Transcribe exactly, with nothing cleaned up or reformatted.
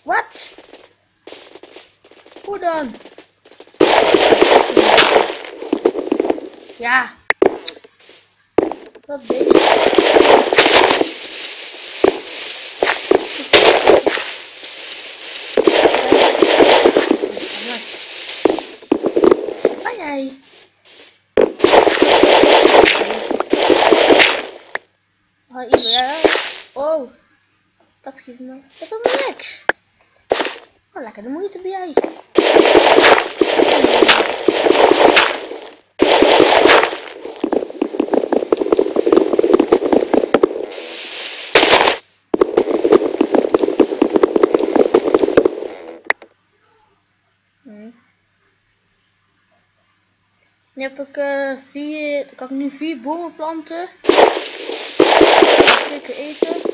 Wat? Hoe dan? Ja. Wat deze? Ai ai. Oh, ja. Oh. Tapje van mij. Dat is helemaal niks. Oh, lekker de moeite bij jij. Hmm. Nu heb ik uh, vier, kan ik nu vier bomen planten. Lekker eten.